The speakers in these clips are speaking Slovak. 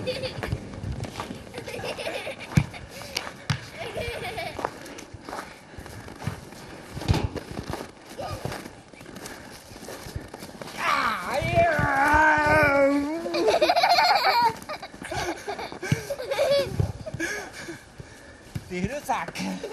Ty hrocák.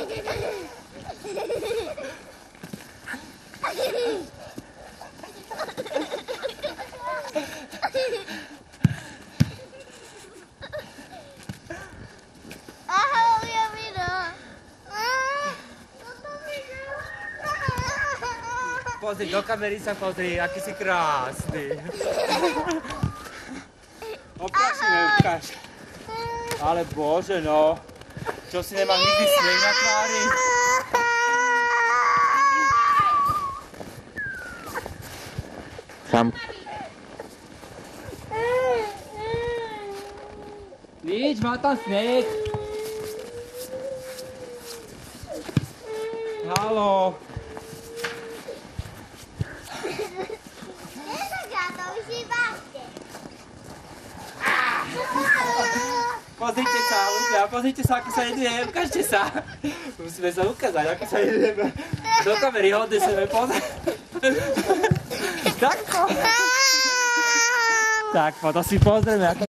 Ahoj, Jamino. Pozri, do kamery sa pozri, aký si krásny. Oprašíme, ukáž. Ale bože, no. Čo si nemal nikdy sneh na tvári? Tam. Víč, má tam sneh. Haló. Pozrite sa, ľudia, pozrite sa, ako sa jedeme, ukážte sa. Musíme sa ukázať, ako sa jedeme. Do kamery hodne sebe pozrieť. Takto. Tak, potom si pozrieme, ako